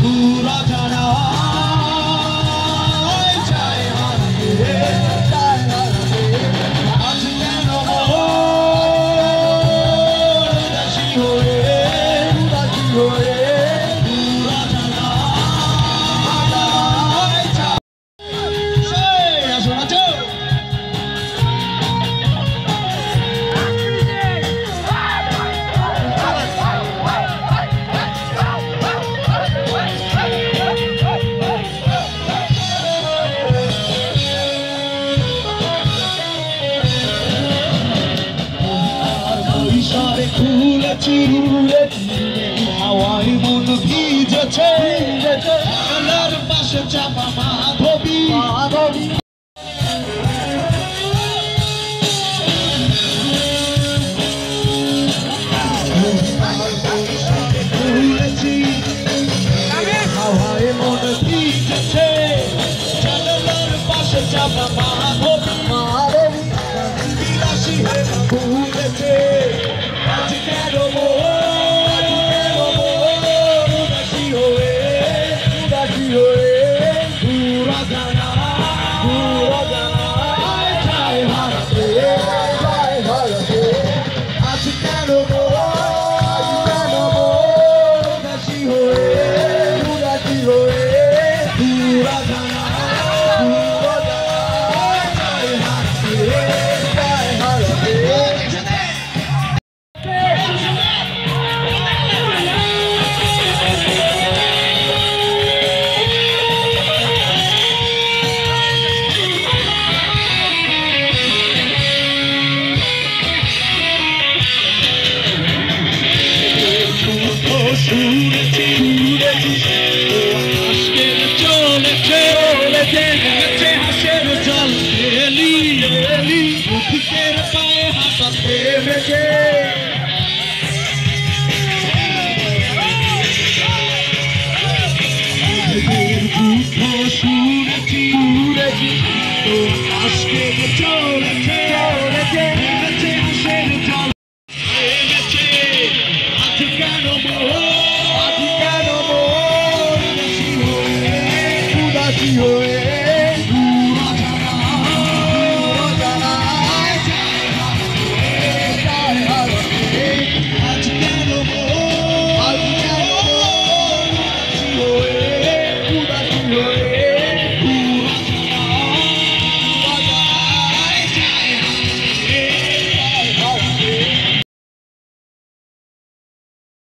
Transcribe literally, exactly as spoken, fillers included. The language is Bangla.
ভুলা জানা চাই হারাতে চাই হারাতে আজ কেন উদাসী হয়ে উদাসী হয়ে ভুলা জানা আসো নাচো খুলেছি হাওয়ায় মন ভিজেছে আমার পাশে চাপা মাধবী মাধবী খুলেছি হাওয়ায় মন ভিজেছে আমার পাশে চাপা মাধবী মাধবী বিলাসী ভুলেছে শুনেছি আজকের চলেছে চলেছে হাসের জল এলি এলি বুকের পায়ে হাসাতে বেঁচে শুনেছি শুনেছি আজকের চলেছে চলেছে